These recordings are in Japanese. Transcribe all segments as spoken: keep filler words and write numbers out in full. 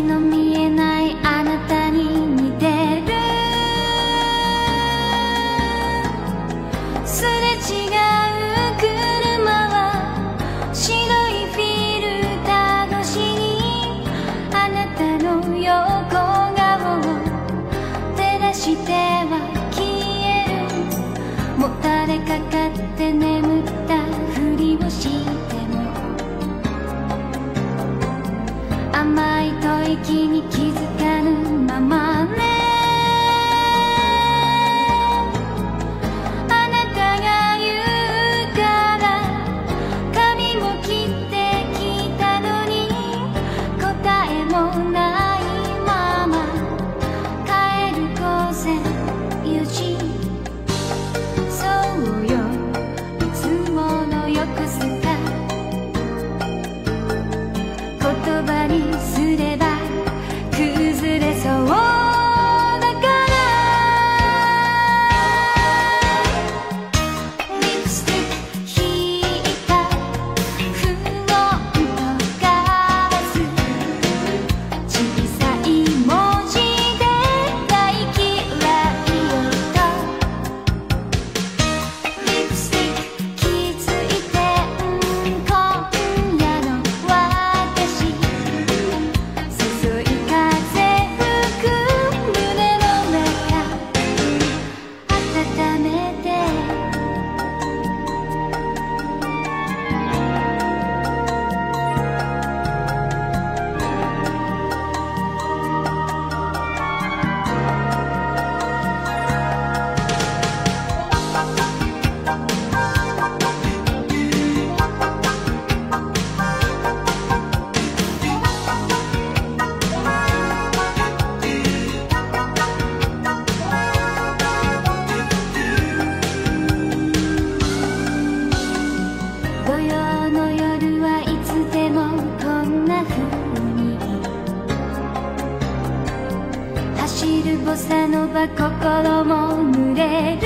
の見えないあなたに似てる。すれ違う車は白いフィルター越しにあなたの横顔を照らしては消える。もたれかかって眠ったふりをしても甘い吐息に気づかぬままね。あなたが言うから髪も切ってきたのに答えもないまま帰る午前よじ。そうよ、いつものよくすか言葉にすれば崩れそうだからリップスティック引いたフロントガラス小さい文字で大嫌いよとリップスティック気づいてん今夜の私注い風吹く胸の中温めて土曜の夜はいつでもこんな風に走るボサノバ心も濡れる。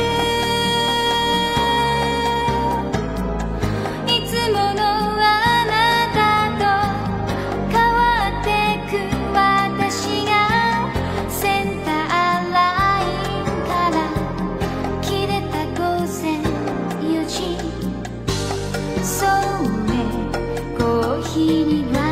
いつものあなたと変わってく私がセンターラインから切れた午前よじ。そうね、コーヒーには